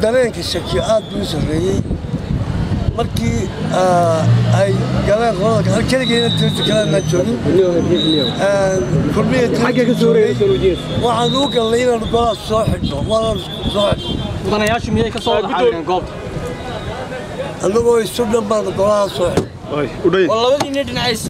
dareenka shaki aad buu sareeyay markii ay galeen qolada kaligeena tirti kala ma joogin kulmiyada xagga ka soo reeyay waxaan u galay inaan golaha soo xidho waan soo mudanayaashu miyay ka soo dhaxayeen goobta anagoo isu dhanbaan golaha soo xidho والله والله ودي ندنعيس